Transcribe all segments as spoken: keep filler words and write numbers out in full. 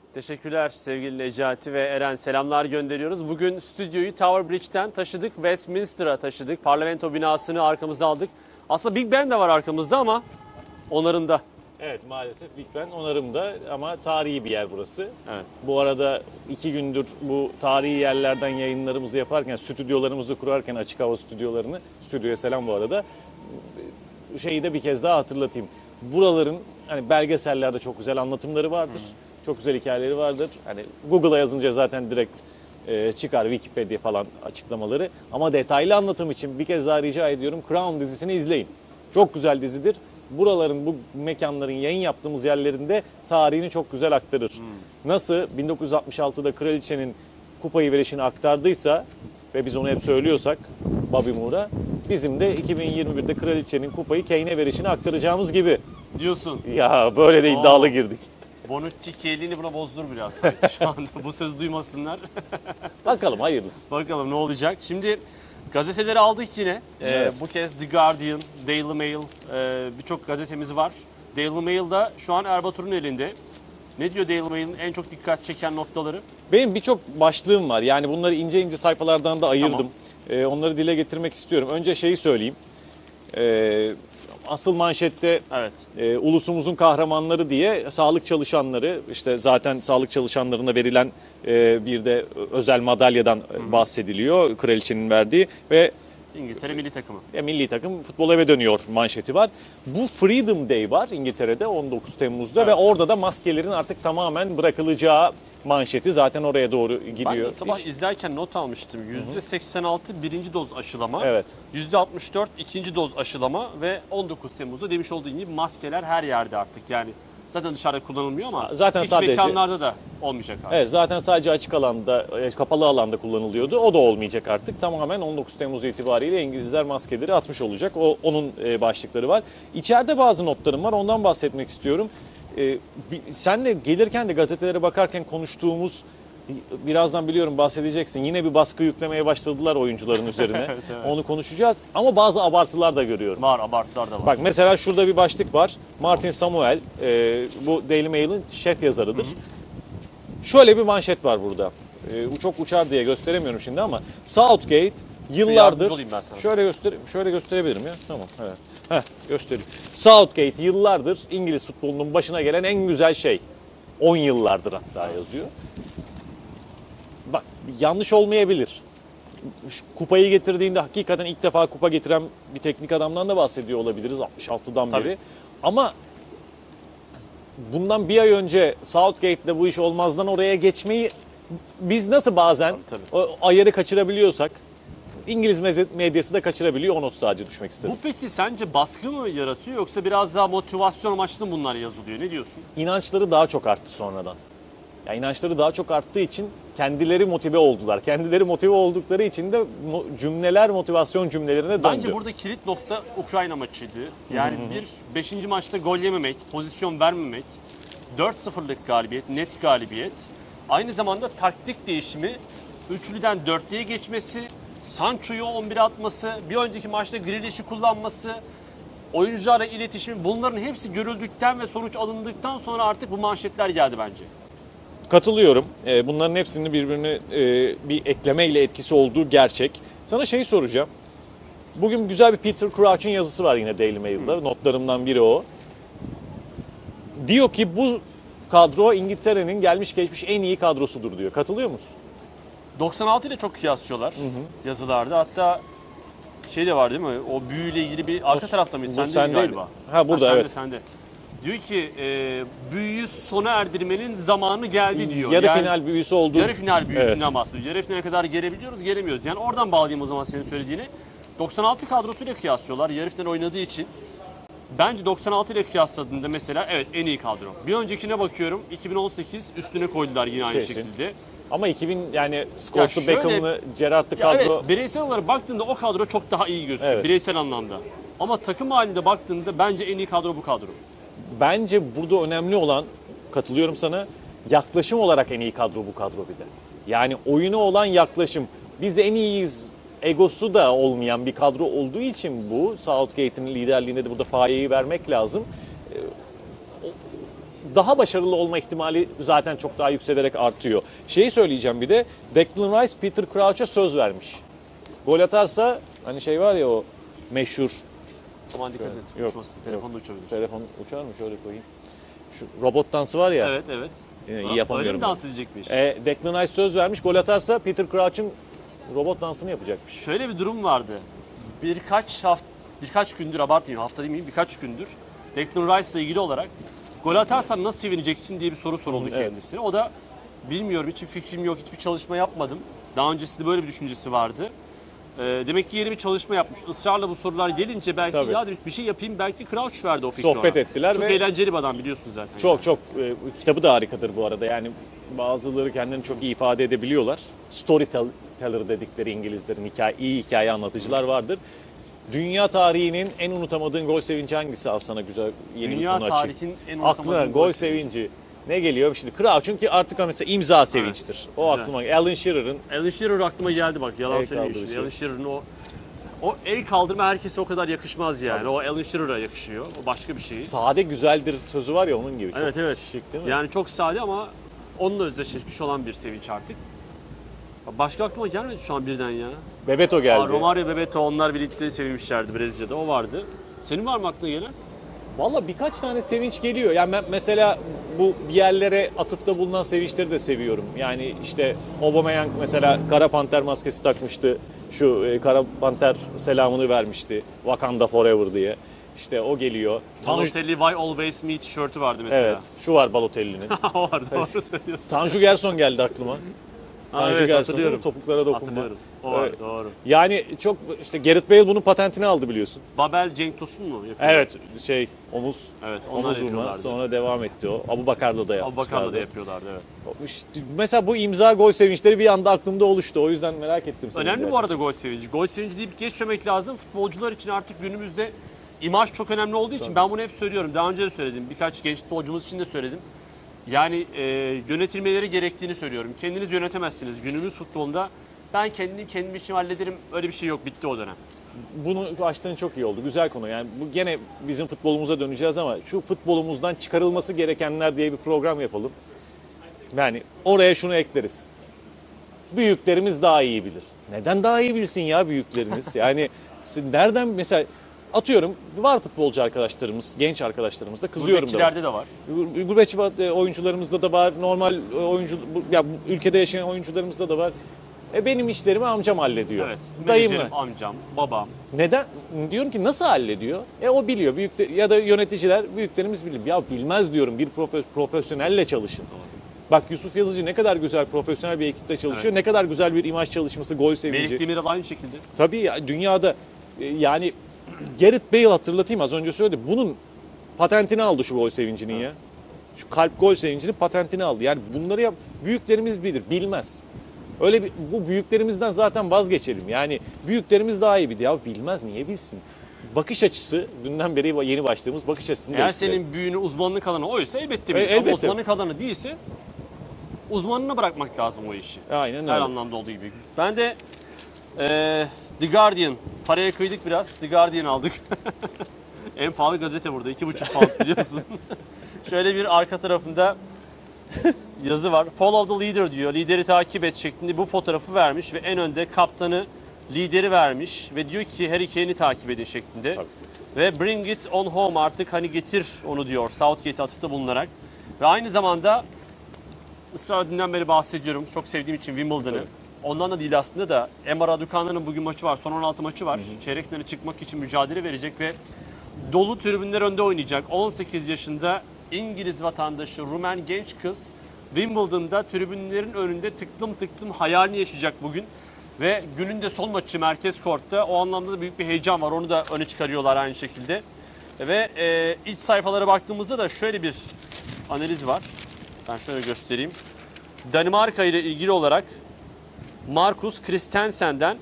Teşekkürler sevgili Necati ve Eren. Selamlar gönderiyoruz. Bugün stüdyoyu Tower Bridge'ten taşıdık. Westminster'a taşıdık. Parlamento binasını arkamıza aldık. Aslında Big Ben de var arkamızda ama onarımda. Evet, maalesef Big Ben onarımda ama tarihi bir yer burası. Evet. Bu arada iki gündür bu tarihi yerlerden yayınlarımızı yaparken, stüdyolarımızı kurarken, açık hava stüdyolarını, stüdyoya selam bu arada, şeyi de bir kez daha hatırlatayım. Buraların hani belgesellerde çok güzel anlatımları vardır. Hmm. Çok güzel hikayeleri vardır. Hani Google'a yazınca zaten direkt e, çıkar Wikipedia falan açıklamaları. Ama detaylı anlatım için bir kez daha rica ediyorum, Crown dizisini izleyin. Çok güzel dizidir. Buraların, bu mekanların, yayın yaptığımız yerlerinde tarihini çok güzel aktarır. Hmm. Nasıl bin dokuz yüz altmış altıda kraliçenin kupayı verişini aktardıysa ve biz onu hep söylüyorsak Bobby Moore'a, bizim de iki bin yirmi birde kraliçenin kupayı Kane'e verişini aktaracağımız gibi. Diyorsun. Ya böyle de iddialı Oo. girdik. Bonucci Chiellini buna bozdur biraz şu anda. Bu söz duymasınlar. Bakalım hayırlısı. Bakalım ne olacak. Şimdi gazeteleri aldık yine. Evet. Ee, bu kez The Guardian, Daily Mail, e, birçok gazetemiz var. Daily Mail'da şu an Erbatur'un elinde. Ne diyor Daily Mail'in en çok dikkat çeken noktaları? Benim birçok başlığım var. Yani bunları ince ince sayfalardan da ayırdım. Tamam. Ee, onları dile getirmek istiyorum. Önce şeyi söyleyeyim. Ee, asıl manşette evet. e, ulusumuzun kahramanları diye sağlık çalışanları, işte zaten sağlık çalışanlarına verilen e, bir de özel madalyadan Hı-hı. bahsediliyor. Kraliçenin verdiği ve İngiltere milli takımı. Ya milli takım futbol eve dönüyor manşeti var. Bu Freedom Day var İngiltere'de on dokuz Temmuz'da evet. ve orada da maskelerin artık tamamen bırakılacağı manşeti zaten oraya doğru gidiyor. Ben de sabah İş... izlerken not almıştım. yüzde seksen altı birinci doz aşılama, evet. yüzde altmış dört ikinci doz aşılama ve on dokuz Temmuz'da demiş olduğu gibi maskeler her yerde artık yani. Zaten dışarıda kullanılmıyor ama zaten iç sadece, mekanlarda da olmayacak artık. Evet, zaten sadece açık alanda, kapalı alanda kullanılıyordu. O da olmayacak artık. Tamamen on dokuz Temmuz itibariyle İngilizler maskeleri atmış olacak. O onun başlıkları var. İçeride bazı notlarım var. Ondan bahsetmek istiyorum. Ee, senle gelirken de gazetelere bakarken konuştuğumuz, birazdan biliyorum bahsedeceksin. Yine bir baskı yüklemeye başladılar oyuncuların üzerine. evet, evet. Onu konuşacağız. Ama bazı abartılar da görüyorum. Var, abartılar da var. Bak mesela şurada bir başlık var. Martin Samuel, e, bu Daily Mail'in şef yazarıdır. Hı hı. Şöyle bir manşet var burada. E, çok uçar diye gösteremiyorum şimdi ama Southgate yıllardır... Şöyle göster, şöyle gösterebilirim ya. Tamam. Evet. Heh, göstereyim. Southgate yıllardır İngiliz futbolunun başına gelen en güzel şey. on yıllardır hatta yazıyor. Bak yanlış olmayabilir. Kupayı getirdiğinde hakikaten ilk defa kupa getiren bir teknik adamdan da bahsediyor olabiliriz altmış altıdan Tabii. beri. Ama bundan bir ay önce Southgate'de bu iş olmazdan oraya geçmeyi biz nasıl bazen tabii, tabii. o ayarı kaçırabiliyorsak İngiliz medyası da kaçırabiliyor. O not sadece düşmek istedim. Bu peki sence baskı mı yaratıyor yoksa biraz daha motivasyon amaçlı mı bunlar yazılıyor? Ne diyorsun? İnançları daha çok arttı sonradan. Ya inançları daha çok arttığı için kendileri motive oldular. Kendileri motive oldukları için de cümleler motivasyon cümlelerine döndü. Bence burada kilit nokta Ukrayna maçıydı. Yani bir beşinci maçta gol yememek, pozisyon vermemek, dört sıfırlık galibiyet, net galibiyet. Aynı zamanda taktik değişimi, üçlüden dörtlüye geçmesi, Sancho'yu on bire atması, bir önceki maçta Grealish'i kullanması, oyuncularla iletişimi, bunların hepsi görüldükten ve sonuç alındıktan sonra artık bu manşetler geldi bence. Katılıyorum. Bunların hepsinin birbirine bir eklemeyle etkisi olduğu gerçek. Sana şeyi soracağım. Bugün güzel bir Peter Crouch'un yazısı var yine Daily Mail'da. Hı. Notlarımdan biri o. Diyor ki bu kadro İngiltere'nin gelmiş geçmiş en iyi kadrosudur diyor. Katılıyor musun? doksan altı ile çok kıyaslıyorlar hı hı. yazılarda. Hatta şey de var değil mi? O büyüyle ilgili bir arka bu, tarafta mıydı? Sende sendeydi galiba. Ha burada ha, sende, evet. Sende. Diyor ki e, büyüyü sona erdirmenin zamanı geldi diyor. Yarı yani, final büyüsü olduğu. Yarı final büyüsünden evet. bahsediyor. Yarı finale kadar gelebiliyoruz, gelemiyoruz. Yani oradan bağlayayım o zaman senin söylediğini. doksan altı kadrosuyla kıyaslıyorlar yarı final oynadığı için. Bence doksan altı ile kıyasladığında mesela evet en iyi kadro. Bir öncekine bakıyorum iki bin on sekiz üstüne koydular yine aynı Kesin. şekilde. Ama iki bin yani Scholes'lu, Beckham'lı, Gerrard'lı kadro. Evet, bireysel olarak baktığında o kadro çok daha iyi gözüküyor evet. bireysel anlamda. Ama takım halinde baktığında bence en iyi kadro bu kadro. Bence burada önemli olan, katılıyorum sana, yaklaşım olarak en iyi kadro bu kadro bir de. Yani oyuna olan yaklaşım. Biz en iyiyiz egosu da olmayan bir kadro olduğu için bu Southgate'in liderliğinde de burada payeyi vermek lazım. daha başarılı olma ihtimali zaten çok daha yükselerek artıyor. Şeyi söyleyeceğim bir de, Declan Rice Peter Crouch'a söz vermiş. Gol atarsa hani şey var ya o meşhur, Aman dikkat et. Yok, Uçmasın. Telefon da uçabilir. telefon uçar mı şöyle koyayım. Şu robot dansı var ya. Evet evet. Yine iyi Öyle yapamıyorum. mi dans edecekmiş? E, Declan Rice söz vermiş, gol atarsa Peter Crouch'un robot dansını yapacakmış. Şöyle bir durum vardı. Birkaç hafta, birkaç gündür, abartmayayım, hafta demeyeyim, birkaç gündür Declan Rice ile ilgili olarak gol atarsan nasıl sevineceksin diye bir soru soruldu Evet. kendisine. O da bilmiyorum, hiçbir fikrim yok, hiçbir çalışma yapmadım. Daha öncesinde böyle bir düşüncesi vardı. Ee, demek ki yeni bir çalışma yapmış. Israrla bu sorular gelince belki Tabii. ya demiş bir şey yapayım, belki Crouch verdi o fikri Sohbet ona. ettiler Çok ve- eğlenceli bir adam biliyorsun zaten. Çok çok e, kitabı da harikadır bu arada. Yani bazıları kendilerini çok iyi ifade edebiliyorlar. Storyteller dedikleri İngilizlerin hikaye, iyi hikaye anlatıcılar vardır. Dünya tarihinin en unutamadığın gol sevinci hangisi? Al sana güzel yeni Dünya bir konu açayım. tarihinin en Aklına unutamadığım gol gol sevinci ne geliyor? Şimdi Crouch çünkü artık mesela imza sevinçtir. O güzel. aklıma. Alan Shearer'ın Alan Shearer aklıma geldi bak, yalan El söyleyeyim kaldırışı. şimdi. Alan Shearer'ın o o el kaldırma herkese o kadar yakışmaz yani. O Alan Shearer'a yakışıyor. O başka bir şey. sade güzeldir sözü var ya onun gibi. Çok Evet evet. şık değil mi? Yani çok sade ama onunla özdeşleşmiş olan bir sevinç artık. Başka aklıma gelmedi şu an birden ya. Bebeto geldi. Aa, Romario, Bebeto onlar birlikte sevinmişlerdi Brezilya'da. O vardı. Senin var mı aklına gelen? Valla birkaç tane sevinç geliyor. Yani ben mesela bu bir yerlere atıfta bulunan sevinçleri de seviyorum. Yani işte Aubameyang mesela Kara Panter maskesi takmıştı. Şu e, Kara Panter selamını vermişti. Wakanda Forever diye. İşte o geliyor. Tanju, Balotelli Why Always Me tişörtü vardı mesela. evet, şu var Balotelli'nin. o var, doğru söylüyorsun. Tanju Gerson geldi aklıma. Aa, Tanju evet, Gerson hatırlıyorum. topuklara dokunma. Hatırlıyorum. O var, Evet. doğru. Yani çok işte Gareth Bale bunun patentini aldı biliyorsun. Babel Cenk Tosun mu yapıyor? Evet şey omuz Evet, onlar omuz vurma yapıyorlardı. sonra devam etti o. Abu Bakar'la da Abu yapmışlardı. Bakar'la da yapıyorlardı evet. İşte mesela bu imza gol sevinçleri bir anda aklımda oluştu. O yüzden merak ettim seni. Önemli de. bu arada gol sevinci. Gol sevinci deyip geçmemek lazım. Futbolcular için artık günümüzde imaj çok önemli olduğu için ben bunu hep söylüyorum. Daha önce de söyledim. Birkaç genç futbolcumuz için de söyledim. Yani e, yönetilmeleri gerektiğini söylüyorum. Kendiniz yönetemezsiniz. Günümüz futbolunda ben kendimi kendim için hallederim. Öyle bir şey yok. Bitti o dönem. Bunu açtığın çok iyi oldu. Güzel konu. Yani bu gene bizim futbolumuza döneceğiz ama şu futbolumuzdan çıkarılması gerekenler diye bir program yapalım. Yani oraya şunu ekleriz. Büyüklerimiz daha iyi bilir. Neden daha iyi bilsin ya büyükleriniz? Yani siz nereden mesela atıyorum var futbolcu arkadaşlarımız, genç arkadaşlarımız da kızıyorum da. Gurbetçilerde de var. Gurbetçi oyuncularımızda da var, normal oyuncu ya bu ülkede yaşayan oyuncularımızda da var. E benim işlerimi amcam hallediyor. Evet. Dayımla. Menajerim, amcam, babam. Neden? Diyorum ki nasıl hallediyor? E o biliyor. Büyük de- ya da yöneticiler, büyüklerimiz bilir. Ya bilmez diyorum. Bir profe- profesyonelle çalışın. Bak Yusuf Yazıcı ne kadar güzel profesyonel bir ekiple çalışıyor. Ne kadar güzel bir imaj çalışması, gol sevinci. Melik Demirel aynı şekilde. Tabii ya, dünyada e, yani Gareth Bale hatırlatayım az önce söyledi. Bunun patentini aldı şu gol sevincinin ya. Şu kalp gol sevincinin patentini aldı. Yani bunları yap, büyüklerimiz bilir, bilmez. Öyle bir bu büyüklerimizden zaten vazgeçelim. Yani büyüklerimiz daha iyi bilir. Ya bilmez niye bilsin? Bakış açısı dünden beri yeni başladığımız bakış açısını Eğer değiştirelim. senin büyüğünü uzmanlık alanı oysa elbette E, bilir. Ama elbette. uzmanlık alanı değilse uzmanına bırakmak lazım o işi. Aynen öyle. Her anlamda olduğu gibi. Ben de eee The Guardian, paraya kıydık biraz. The Guardian aldık. En pahalı gazete burada. iki buçuk pound biliyorsun. Şöyle bir arka tarafında yazı var. Follow the leader diyor. Lideri takip et şeklinde bu fotoğrafı vermiş ve en önde kaptanı, lideri vermiş ve diyor ki Harry Kane'i takip edin şeklinde. Tabii. Ve bring it on home, artık hani getir onu diyor Southgate atıfta bulunarak. Ve aynı zamanda ısrarla dünden beri bahsediyorum. Çok sevdiğim için Wimbledon'ı. Tabii. Ondan da değil aslında da Emma Raducan'ın bugün maçı var. Son on altı maçı var. Çeyrek finale çıkmak için mücadele verecek ve dolu tribünler önde oynayacak. on sekiz yaşında İngiliz vatandaşı Rumen genç kız Wimbledon'da tribünlerin önünde tıklım tıklım hayalini yaşayacak bugün. Ve günün de son maçı Merkez Kort'ta. O anlamda da büyük bir heyecan var. Onu da öne çıkarıyorlar aynı şekilde. Ve e, iç sayfalara baktığımızda da şöyle bir analiz var. Ben şöyle göstereyim. Danimarka ile ilgili olarak Marcus Christensen'den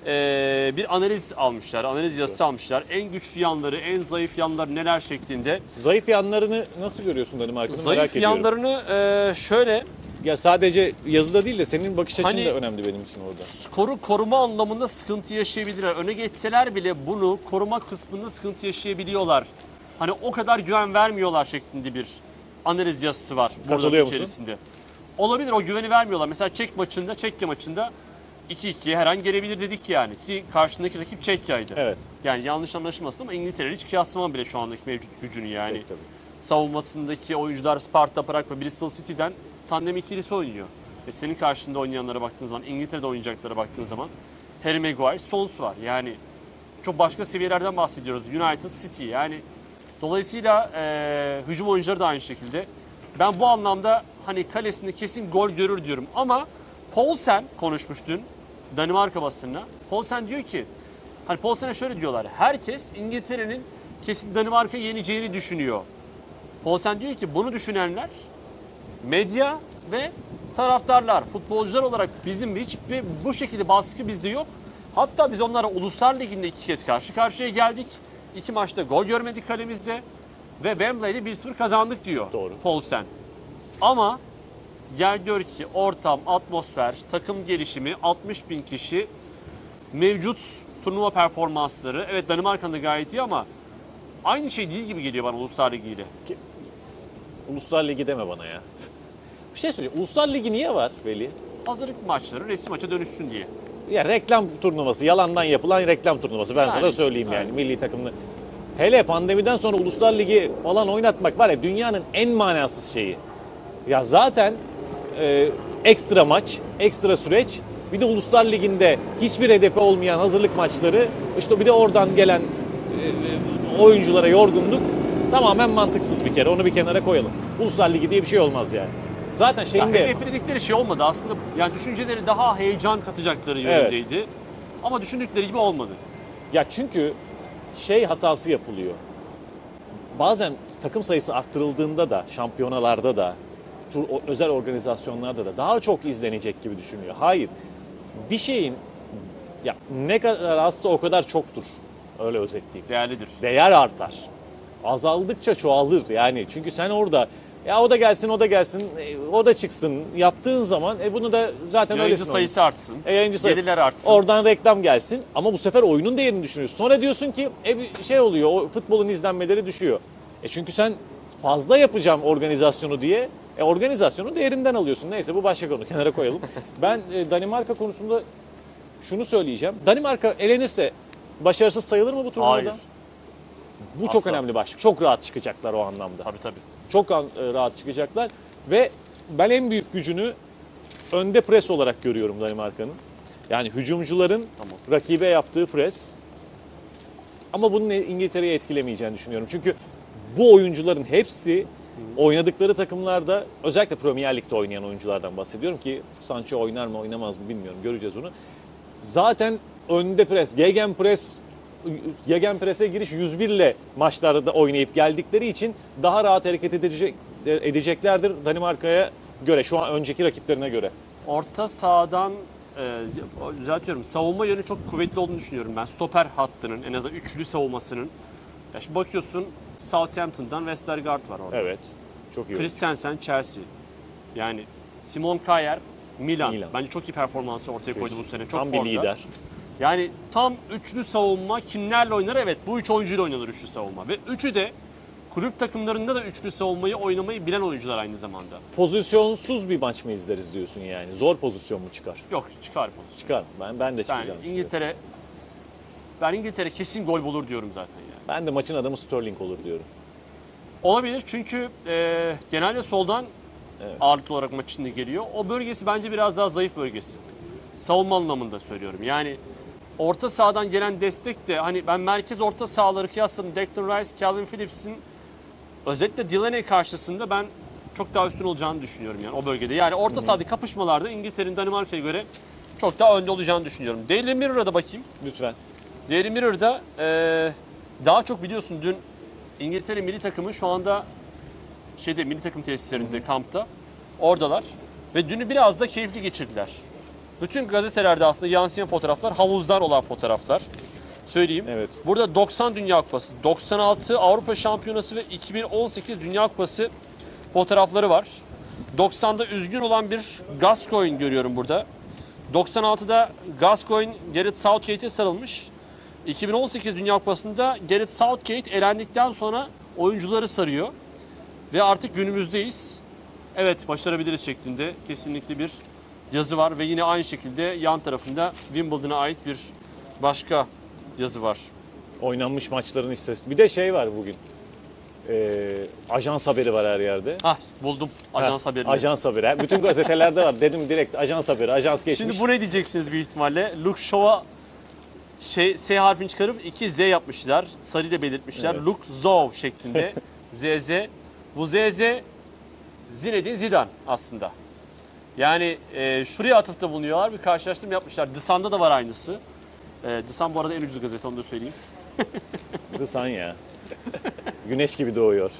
e, bir analiz almışlar. Analiz yazısı almışlar. En güçlü yanları, en zayıf yanları neler şeklinde. Zayıf yanlarını nasıl görüyorsun Danimarka'nın merak Zayıf ediyorum. yanlarını e, şöyle Ya sadece yazıda değil de senin bakış açın Hani- da önemli benim için orada. skoru koruma anlamında sıkıntı yaşayabilirler. Öne geçseler bile bunu koruma kısmında sıkıntı yaşayabiliyorlar. Hani o kadar güven vermiyorlar şeklinde bir analiz yazısı var Katılıyor burada musun? içerisinde. Olabilir, o güveni vermiyorlar. Mesela Çek maçında, Çekya maçında iki ikiye her an gelebilir dedik yani. Ki karşındaki rakip Çekya'ydı. Evet. Yani yanlış anlaşılmasın ama İngiltere hiç kıyaslamam bile şu andaki mevcut gücünü yani. Tabii, tabii. Savunmasındaki oyuncular Sparta, Prag ve Bristol City'den tandem ikilisi oynuyor. Ve senin karşında oynayanlara baktığın zaman, İngiltere'de oynayacaklara baktığın zaman Harry Maguire, Stones var. Yani çok başka seviyelerden bahsediyoruz. United City yani. Dolayısıyla e, hücum oyuncuları da aynı şekilde. Ben bu anlamda hani kalesinde kesin gol görür diyorum. Ama Poulsen konuşmuş dün Danimarka basınına. Poulsen diyor ki, hani Poulsen'e şöyle diyorlar. Herkes İngiltere'nin kesin Danimarka'yı yeneceğini düşünüyor. Poulsen diyor ki bunu düşünenler medya ve taraftarlar, futbolcular olarak bizim hiçbir bu şekilde baskı bizde yok. Hatta biz onlara Uluslar Ligi'nde iki kez karşı karşıya geldik. İki maçta gol görmedik kalemizde ve Wembley'de bir sıfır kazandık diyor Doğru. Poulsen. Ama gel gör ki ortam, atmosfer, takım gelişimi, altmış bin kişi, mevcut turnuva performansları. Evet, Danimarka'nın da gayet iyi ama aynı şey değil gibi geliyor bana Uluslar Ligi ile. Uluslar Ligi deme bana ya. Bir şey söyleyeceğim. Uluslar Ligi niye var Veli? Hazırlık maçları resim maça dönüşsün diye. Ya reklam turnuvası, yalandan yapılan reklam turnuvası. Ben Yani, sana söyleyeyim yani evet. milli takımını. Hele pandemiden sonra Uluslar Ligi falan oynatmak var ya dünyanın en manasız şeyi. Ya zaten e, ekstra maç, ekstra süreç. Bir de Uluslar Ligi'nde hiçbir hedefi olmayan hazırlık maçları. İşte bir de oradan gelen e, oyunculara yorgunluk tamamen mantıksız bir kere. Onu bir kenara koyalım. Uluslar Ligi diye bir şey olmaz yani. Zaten Ya şeyin de... hedefledikleri şey olmadı aslında. Yani düşünceleri daha heyecan katacakları yönündeydi. Ama düşündükleri gibi olmadı. Ya çünkü şey hatası yapılıyor. Bazen takım sayısı arttırıldığında da şampiyonalarda da tur, o- özel organizasyonlarda da daha çok izlenecek gibi düşünüyor. Hayır. Bir şeyin ya ne kadar azsa o kadar çoktur. Öyle özetleyeyim. Değerlidir. Değer artar. Azaldıkça çoğalır yani. Çünkü sen orada ya o da gelsin o da gelsin e, o da çıksın yaptığın zaman e bunu da zaten Yayıncı öylesin. sayısı artsın. E, yayıncı sayı- Gelirler artsın. Oradan reklam gelsin ama bu sefer oyunun değerini düşünüyorsun. Sonra diyorsun ki e bir şey oluyor, o futbolun izlenmeleri düşüyor. E çünkü sen fazla yapacağım organizasyonu diye e organizasyonu değerinden alıyorsun. Neyse bu başka konu, kenara koyalım. Ben e, Danimarka konusunda şunu söyleyeceğim. Danimarka elenirse başarısız sayılır mı bu turnuvada? Hayır. Bu çok Asla. önemli başlık. Çok rahat çıkacaklar o anlamda. Tabii tabii. Çok an- e, rahat çıkacaklar ve ben en büyük gücünü önde pres olarak görüyorum Danimarka'nın. Yani hücumcuların Tamam. rakibe yaptığı pres. Ama bunun İngiltere'yi etkilemeyeceğini düşünüyorum. Çünkü bu oyuncuların hepsi oynadıkları takımlarda, özellikle Premier Lig'de oynayan oyunculardan bahsediyorum ki Sancho oynar mı oynamaz mı bilmiyorum, göreceğiz onu. Zaten önde pres, gegen pres, gegen prese giriş yüz bir ile maçlarda oynayıp geldikleri için daha rahat hareket edecek, edeceklerdir Danimarka'ya göre, şu an önceki rakiplerine göre. Orta sahadan e, düzeltiyorum. Savunma yönü çok kuvvetli olduğunu düşünüyorum ben. Stoper hattının en azından üçlü savunmasının. Ya şimdi bakıyorsun Southampton'dan Westergaard var orada. Evet, çok iyi. Christensen Chelsea. Yani Simon Kjaer Milan. Milan. Bence çok iyi performansı ortaya koydu bu sene. Çok Tam bir formda. lider. Yani tam üçlü savunma kimlerle oynar? Evet, bu üç oyuncuyla oynanır üçlü savunma. Ve üçü de kulüp takımlarında da üçlü savunmayı oynamayı bilen oyuncular aynı zamanda. Pozisyonsuz bir maç mı izleriz diyorsun yani? Zor pozisyon mu çıkar? Yok, çıkar pozisyon. Çıkar. Ben ben de Ben çıkacağını düşünüyorum. İngiltere ben İngiltere kesin gol bulur diyorum zaten yani. Ben de maçın adamı Sterling olur diyorum. Olabilir çünkü e, genelde soldan Evet. ağırlıklı olarak maç içinde geliyor. O bölgesi bence biraz daha zayıf bölgesi. Savunma anlamında söylüyorum. Yani orta sahadan gelen destek de hani ben merkez orta sahaları kıyasladım. Declan Rice, Calvin Phillips'in özellikle Delaney karşısında ben çok daha üstün olacağını düşünüyorum yani o bölgede. Yani orta sahadaki kapışmalarda İngiltere'nin Danimarka'ya göre çok daha önde olacağını düşünüyorum. Daily Mirror'a da bakayım. Lütfen. Daily Mirror'da eee, daha çok biliyorsun dün İngiltere milli takımı şu anda şeyde milli takım tesislerinde, kampta. Oradalar. Ve dünü biraz da keyifli geçirdiler. Bütün gazetelerde aslında yansıyan fotoğraflar havuzdan olan fotoğraflar. Söyleyeyim. Evet. Burada doksan Dünya Kupası, doksan altı Avrupa Şampiyonası ve iki bin on sekiz Dünya Kupası fotoğrafları var. doksanda üzgün olan bir Gascoigne görüyorum burada. doksan altıda Gascoigne Gareth Southgate'e sarılmış. iki bin on sekiz Dünya Kupası'nda Gareth Southgate elendikten sonra oyuncuları sarıyor. Ve artık günümüzdeyiz. Evet, başarabiliriz şeklinde kesinlikle bir yazı var ve yine aynı şekilde yan tarafında Wimbledon'a ait bir başka yazı var. Oynanmış maçların istatistiği. Bir de şey var bugün. Ee, ajans haberi var her yerde. Hah, buldum ajans Ha, haberini. Ajans haberi. Bütün gazetelerde var. Dedim direkt ajans haberi. Ajans geçmiş. Şimdi bu ne diyeceksiniz büyük ihtimalle? Luke Shaw'a şey, S harfini çıkarıp iki Z yapmışlar. Sarıyla belirtmişler. Evet. Luke Zhou şeklinde. Z Z. Bu Z Z Zinedine Zidane aslında. Yani e, şuraya atıfta bulunuyorlar. Bir karşılaştırma yapmışlar. The Sun'da da var aynısı. E, The Sun bu arada en ucuz gazete, onu da söyleyeyim. The Sun ya. Güneş gibi doğuyor.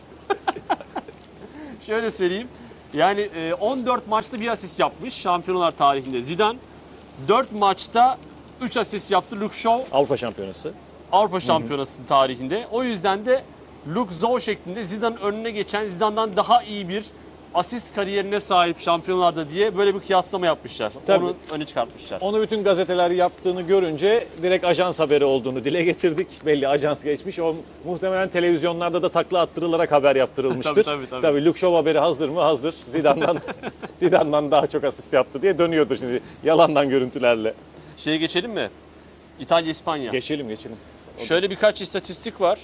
Şöyle söyleyeyim. Yani e, on dört maçta bir asist yapmış şampiyonlar tarihinde Zidane. dört maçta üç asist yaptı Luke Shaw Avrupa Şampiyonası. Avrupa Şampiyonası'nın tarihinde. O yüzden de Luke Zhou şeklinde Zidane'ın önüne geçen, Zidane'dan daha iyi bir asist kariyerine sahip şampiyonlarda diye böyle bir kıyaslama yapmışlar. Tabii. Onu öne çıkartmışlar. Onu bütün gazeteler yaptığını görünce direkt ajans haberi olduğunu dile getirdik. Belli ajans geçmiş. O muhtemelen televizyonlarda da takla attırılarak haber yaptırılmıştır. Tabii, tabii, tabii. Tabii Luke Shaw haberi hazır mı? Hazır. Zidane'dan Zidane'dan daha çok asist yaptı diye dönüyordur şimdi yalandan görüntülerle. Şeye geçelim mi? İtalya, İspanya. Geçelim geçelim. Şöyle birkaç istatistik var.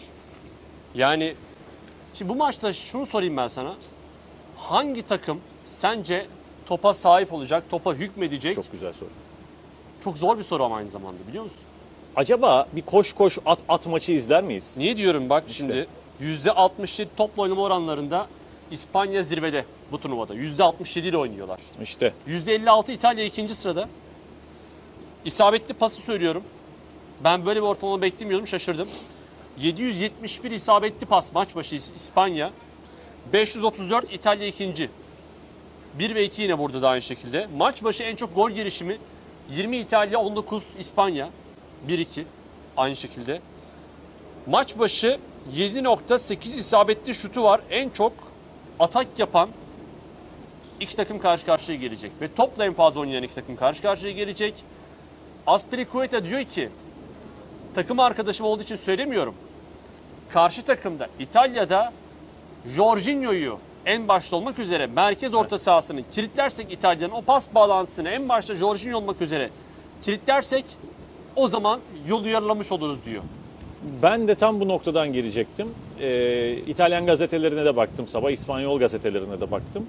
Yani şimdi bu maçta şunu sorayım ben sana. Hangi takım sence topa sahip olacak, topa hükmedecek? Çok, Çok güzel soru. çok zor bir soru ama aynı zamanda, biliyor musun? Acaba bir koş koş at at maçı izler miyiz? Niye diyorum bak şimdi yüzde altmış yedi topla oynama oranlarında İspanya zirvede bu turnuvada. yüzde altmış yedi ile oynuyorlar. İşte yüzde elli altı İtalya ikinci sırada. İsabetli pası söylüyorum. Ben böyle bir ortalama beklemiyordum, şaşırdım. yedi yüz yetmiş bir isabetli pas maç başı İs- İspanya. beş yüz otuz dört İtalya ikinci. bir ve iki yine burada da aynı şekilde. Maç başı en çok gol girişimi yirmi İtalya, on dokuz İspanya. bir iki aynı şekilde. Maç başı yedi nokta sekiz isabetli şutu var. En çok atak yapan iki takım karşı karşıya gelecek. Ve topla en fazla oynayan iki takım karşı karşıya gelecek. Azpilicueta diyor ki, takım arkadaşım olduğu için söylemiyorum. Karşı takımda İtalya'da Jorginho'yu en başta olmak üzere merkez orta sahasını kilitlersek, İtalya'nın o pas bağlantısını en başta Jorginho olmak üzere kilitlersek o zaman yolu yarılamış oluruz diyor. ben de tam bu noktadan girecektim. Ee, İtalyan gazetelerine de baktım sabah, İspanyol gazetelerine de baktım.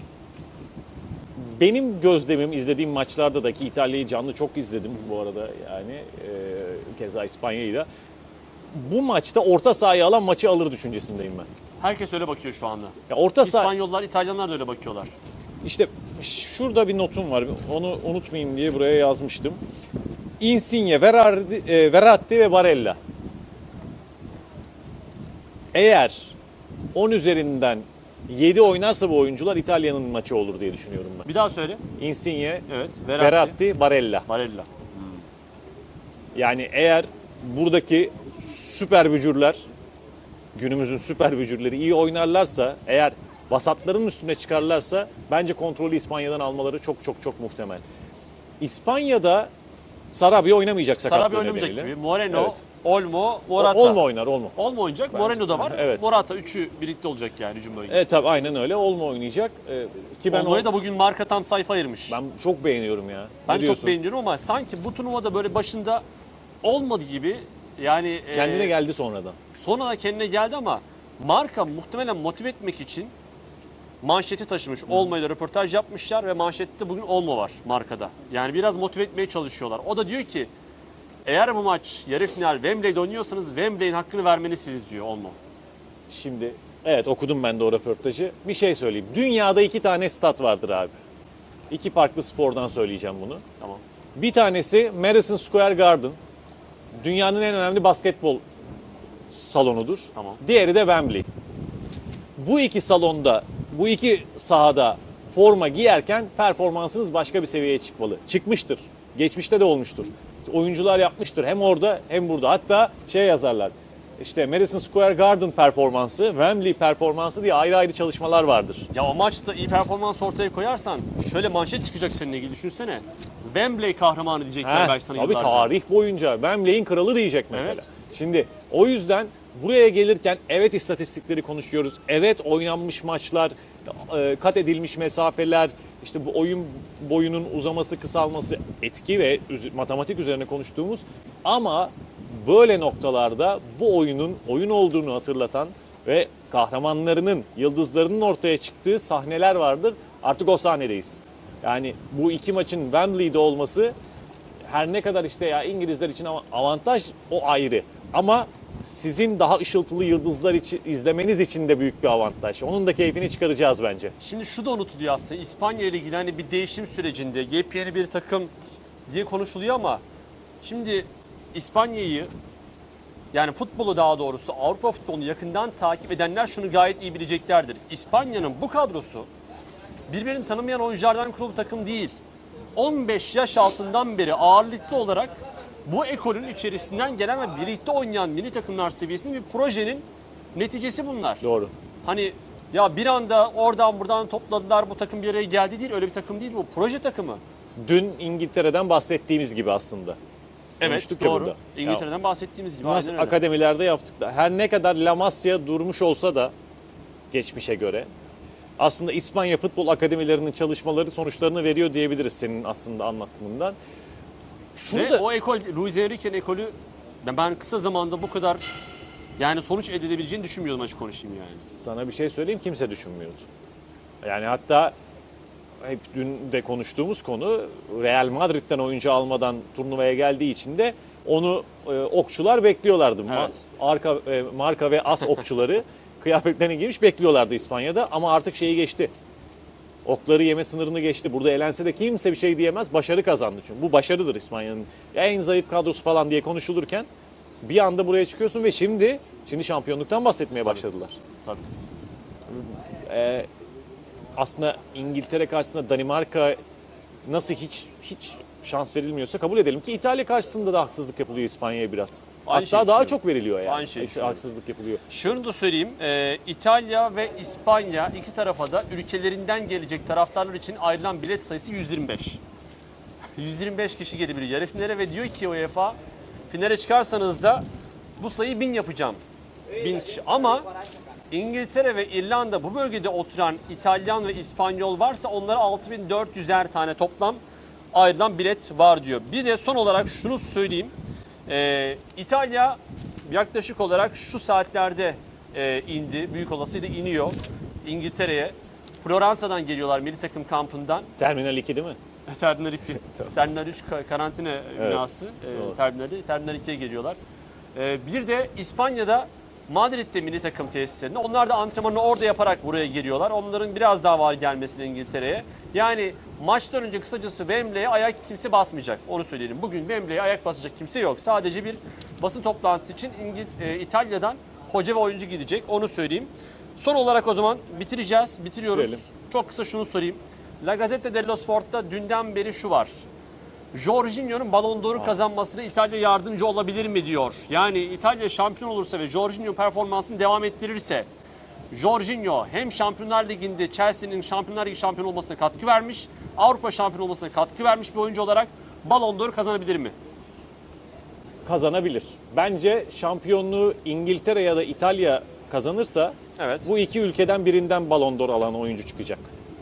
Benim gözlemim izlediğim maçlarda da, ki İtalya'yı canlı çok izledim bu arada yani e, keza İspanya'yı da. Bu maçta orta sahayı alan maçı alır düşüncesindeyim ben. Herkes öyle bakıyor şu anda. Ya orta saha, İspanyollar, İtalyanlar da öyle bakıyorlar. işte şurada bir notum var, onu unutmayayım diye buraya yazmıştım. Insigne, Verardi, e, Verratti ve Barella. Eğer on üzerinden yedi oynarsa bu oyuncular İtalya'nın maçı olur diye düşünüyorum ben. Bir daha söyle. Insigne, Evet. Verratti, Verratti, Barella. Barella. Yani eğer buradaki süper bücürler, günümüzün süper bücürleri iyi oynarlarsa, eğer vasatların üstüne çıkarlarsa bence kontrolü İspanya'dan almaları çok çok çok muhtemel. İspanya'da Sarabia oynamayacak sakatlığı Sarabia oynamayacak nedeniyle. gibi. Moreno, Evet. Olmo, Morata. Olmo oynar, Olmo. Olmo oynayacak. Moreno da var. Evet. Morata. Üçü birlikte olacak yani hücum bölgesi. Evet tabii aynen öyle. Olmo oynayacak. Ee, ki ben Olmo'ya o- da bugün marka tam sayfa ayırmış. ben çok beğeniyorum ya. Ben Ne çok diyorsun? beğeniyorum ama sanki bu turnuvada böyle başında olmadı gibi. Yani Kendine e, geldi sonradan. sonra da kendine geldi ama marka muhtemelen motive etmek için manşeti taşımış. Olmo'yla röportaj yapmışlar ve manşette bugün Olmo var markada. Yani biraz motive etmeye çalışıyorlar. O da diyor ki, eğer bu maç yarı final Wembley'de oynuyorsanız Wembley'in hakkını vermelisiniz diyor Olmo. Şimdi evet, okudum ben de o röportajı. Bir şey söyleyeyim. Dünyada iki tane stat vardır abi. İki farklı spordan söyleyeceğim bunu. Tamam. Bir tanesi Madison Square Garden. Dünyanın en önemli basketbol salonudur. Tamam. Diğeri de Wembley. Bu iki salonda, bu iki sahada forma giyerken performansınız başka bir seviyeye çıkmalı. Çıkmıştır. Geçmişte de olmuştur. Oyuncular yapmıştır hem orada hem burada. Hatta şey yazarlar. İşte Madison Square Garden performansı, Wembley performansı diye ayrı ayrı çalışmalar vardır. Ya o maçta iyi performans ortaya koyarsan şöyle manşet çıkacak seninle ilgili, düşünsene. Wembley kahramanı diyecekler Heh, belki sana tabii yıllarca. tarih boyunca Wembley'in kralı diyecek mesela. Evet. Şimdi o yüzden Buraya gelirken evet istatistikleri konuşuyoruz. Evet oynanmış maçlar, e, kat edilmiş mesafeler, işte bu oyun boyunun uzaması, kısalması, etki ve üz- matematik üzerine konuştuğumuz, ama böyle noktalarda bu oyunun oyun olduğunu hatırlatan ve kahramanlarının, yıldızlarının ortaya çıktığı sahneler vardır. Artık o sahnedeyiz. Yani bu iki maçın Wembley'de olması her ne kadar işte ya İngilizler için ama avantaj, o ayrı. Ama sizin daha ışıltılı yıldızlar için, izlemeniz için de büyük bir avantaj. Onun da keyfini çıkaracağız bence. Şimdi şu da unutuluyor aslında. İspanya ile ilgili hani bir değişim sürecinde yepyeni bir takım diye konuşuluyor ama şimdi İspanya'yı, yani futbolu daha doğrusu Avrupa futbolunu yakından takip edenler şunu gayet iyi bileceklerdir. İspanya'nın bu kadrosu birbirini tanımayan oyunculardan kurulu bir takım değil. on beş yaş altından beri ağırlıklı olarak bu ekolün içerisinden gelen ve birlikte oynayan milli takımlar seviyesinde bir projenin neticesi bunlar. Doğru. Hani ya bir anda oradan buradan topladılar, bu takım bir araya geldi değil, öyle bir takım değil bu. Proje takımı. Dün İngiltere'den bahsettiğimiz gibi aslında. Evet, Konuştuk ya doğru. burada. İngiltere'den bahsettiğimiz gibi. Nasıl aynen öyle. akademilerde yaptık da, her ne kadar La Masia durmuş olsa da geçmişe göre aslında İspanya futbol akademilerinin çalışmaları sonuçlarını veriyor diyebiliriz senin aslında anlatımından. Şunu Ve da o ekol, Luis Enrique'nin ekolü, ben, ben kısa zamanda bu kadar yani sonuç elde edebileceğini düşünmüyordum, açık konuşayım yani. sana bir şey söyleyeyim, kimse düşünmüyordu. Yani hatta hep dün de konuştuğumuz konu, Real Madrid'den oyuncu almadan turnuvaya geldiği için de onu e, okçular bekliyorlardı. Ma- Evet. arka e, marka ve as okçuları kıyafetlerini giymiş bekliyorlardı İspanya'da, ama artık şeyi geçti. Okları yeme sınırını geçti. Burada elense de kimse bir şey diyemez. Başarı kazandı çünkü. Bu başarıdır İspanya'nın. En zayıf kadrosu falan diye konuşulurken bir anda buraya çıkıyorsun ve şimdi şimdi şampiyonluktan bahsetmeye başladılar. Tabii. Ee, aslında İngiltere karşısında Danimarka nasıl hiç hiç şans verilmiyorsa, kabul edelim ki İtalya karşısında da haksızlık yapılıyor İspanya'ya biraz. Aynı Hatta şeyi daha düşünüyorum. çok veriliyor yani. Aynı şeyi düşünüyorum. Haksızlık yapılıyor. Şunu da söyleyeyim, e, İtalya ve İspanya iki tarafa da ülkelerinden gelecek taraftarlar için ayrılan bilet sayısı yüz yirmi beş. yüz yirmi beş kişi gelebiliyor yarı finale ve diyor ki UEFA, finale çıkarsanız da bu sayıyı bin yapacağım. bin kişi. Ama İngiltere ve İrlanda, bu bölgede oturan İtalyan ve İspanyol varsa onlara altı bin dört yüzer tane toplam ayrılan bilet var diyor. Bir de son olarak şunu söyleyeyim. Ee, İtalya yaklaşık olarak şu saatlerde e, indi. Büyük olasıyla iniyor İngiltere'ye. Floransa'dan geliyorlar milli takım kampından. Terminal iki değil mi? Terminal iki. Terminal üç ka- karantina binası. Doğru. E, terminalde. Terminal ikiye geliyorlar. E, bir de İspanya'da Madrid'de milli takım tesislerinde. Onlar da antrenmanını orada yaparak buraya geliyorlar. Onların biraz daha var gelmesine İngiltere'ye. Yani maçtan önce kısacası Wembley'e ayak kimse basmayacak. Onu söyleyelim. Bugün Wembley'e ayak basacak kimse yok. Sadece bir basın toplantısı için İngil- e, İtalya'dan hoca ve oyuncu gidecek. Onu söyleyeyim. Son olarak o zaman bitireceğiz. Bitiriyoruz. Bitirelim. Çok kısa şunu sorayım. La Gazzetta dello Sport'ta dünden beri şu var. Jorginho'nun Ballon d'Or'u kazanmasına İtalya yardımcı olabilir mi diyor. Yani İtalya şampiyon olursa ve Jorginho performansını devam ettirirse, Jorginho hem Şampiyonlar Ligi'nde Chelsea'nin Şampiyonlar Ligi şampiyon olmasına katkı vermiş, Avrupa şampiyon olmasına katkı vermiş bir oyuncu olarak Ballon d'Or'u kazanabilir mi? Kazanabilir. Bence şampiyonluğu İngiltere ya da İtalya kazanırsa Evet. bu iki ülkeden birinden Ballon d'Or alan oyuncu çıkacak.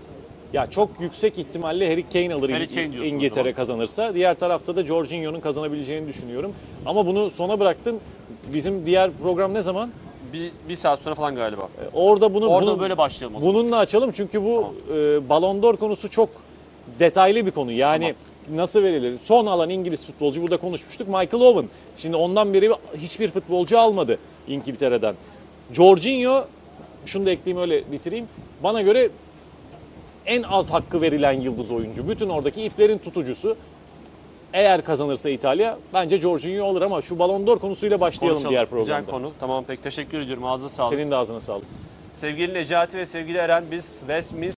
Ya çok yüksek ihtimalle Harry Kane alır Harry İng- Kane diyorsun o İngiltere zaman. kazanırsa. Diğer tarafta da Jorginho'nun kazanabileceğini düşünüyorum. Ama bunu sona bıraktın. Bizim diğer program ne zaman? Bir, bir saat sonra falan galiba. Ee, Orada bunu Orada bunu- böyle başlayalım o zaman. bununla açalım çünkü bu e, Ballon d'Or konusu çok detaylı bir konu. Yani nasıl verilir? Son alan İngiliz futbolcu, burada konuşmuştuk, Michael Owen. Şimdi ondan beri hiçbir futbolcu almadı İngiltere'den. Jorginho, şunu da ekleyeyim öyle bitireyim. Bana göre en az hakkı verilen yıldız oyuncu. Bütün oradaki iplerin tutucusu. Eğer kazanırsa İtalya bence Jorginho olur, ama şu Ballon d'Or konusuyla başlayalım Konuşalım. diğer programda. Güzel konu. Tamam, pek teşekkür ediyorum. Ağzına sağlık. Senin de ağzına sağlık. Sevgili Necati ve sevgili Eren, biz Westminster